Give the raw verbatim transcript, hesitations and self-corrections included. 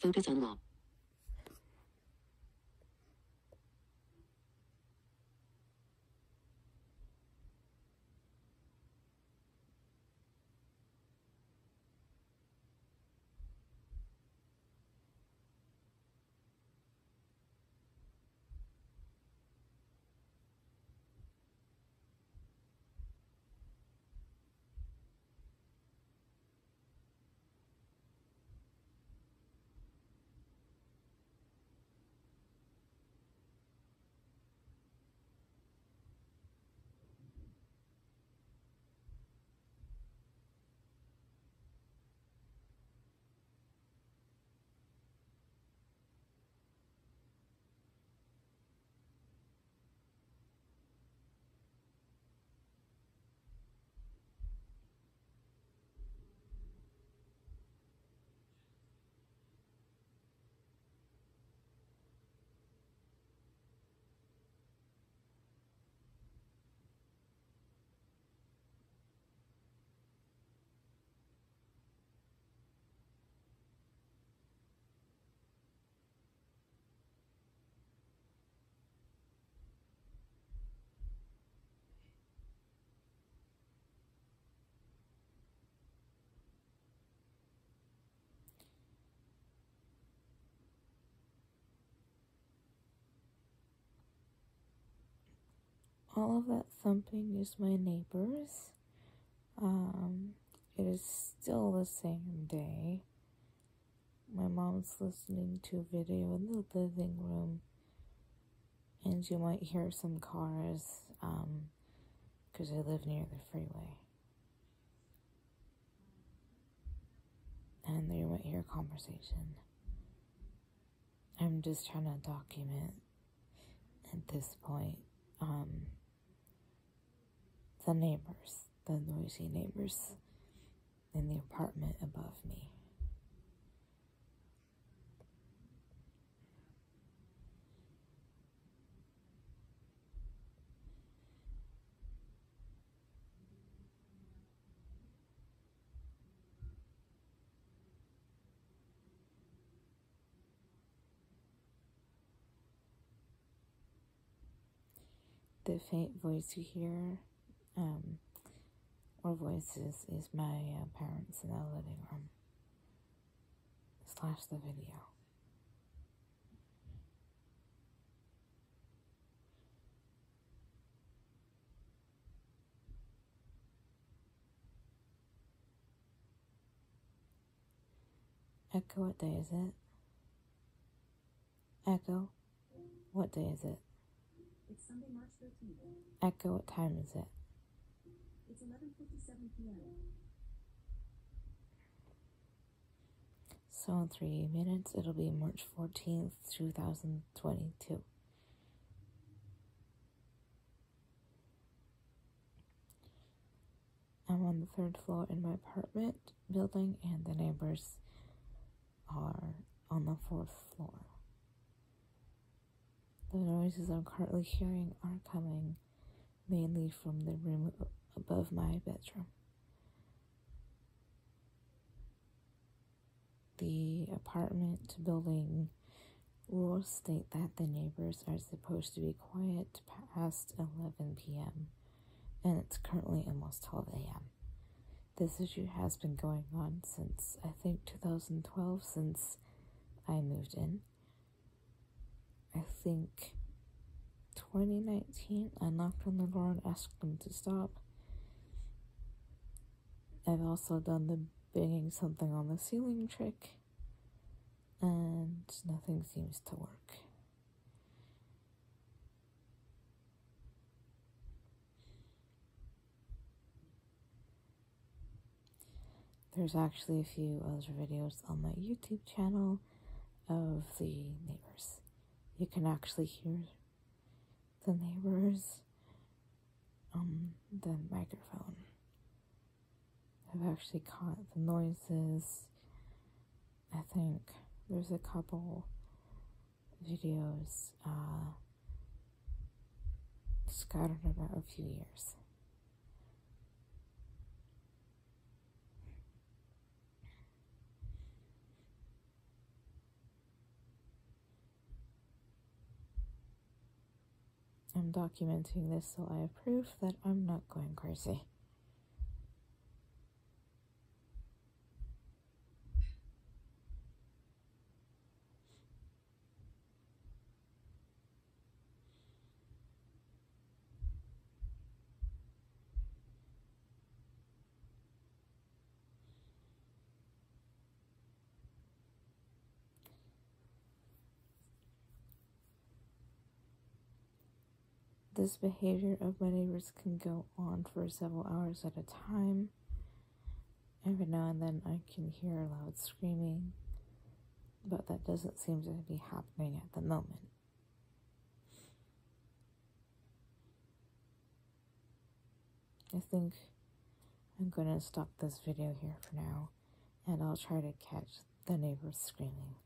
Food is unlocked. All of that thumping is my neighbors. Um, it is still the same day. My mom's listening to a video in the living room, and you might hear some cars, um, because I live near the freeway. And you might hear a conversation. I'm just trying to document at this point, um, the neighbors, the noisy neighbors in the apartment above me. The faint voice you hear, um, or voices, is my uh, parents in the living room, slash the video. Echo, what day is it? Echo, what day is it? It's Sunday, March thirteenth. Echo, what time is it? It's eleven fifty-seven p.m. So in three minutes, it'll be March fourteenth, two thousand twenty-two. I'm on the third floor in my apartment building, and the neighbors are on the fourth floor. The noises I'm currently hearing are coming mainly from the room above my bedroom. The apartment building rules state that the neighbors are supposed to be quiet past eleven p.m. and it's currently almost twelve a.m. This issue has been going on since, I think, two thousand twelve, since I moved in. I think twenty nineteen, I knocked on the door and asked them to stop. I've also done the banging something on the ceiling trick, and nothing seems to work. There's actually a few other videos on my YouTube channel of the neighbors. You can actually hear the neighbors on the microphone. I've actually caught the noises. I think there's a couple videos uh, scattered about a few years. I'm documenting this so I have proof that I'm not going crazy. This behavior of my neighbors can go on for several hours at a time. Every now and then I can hear loud screaming, but that doesn't seem to be happening at the moment. I think I'm going to stop this video here for now, and I'll try to catch the neighbors screaming.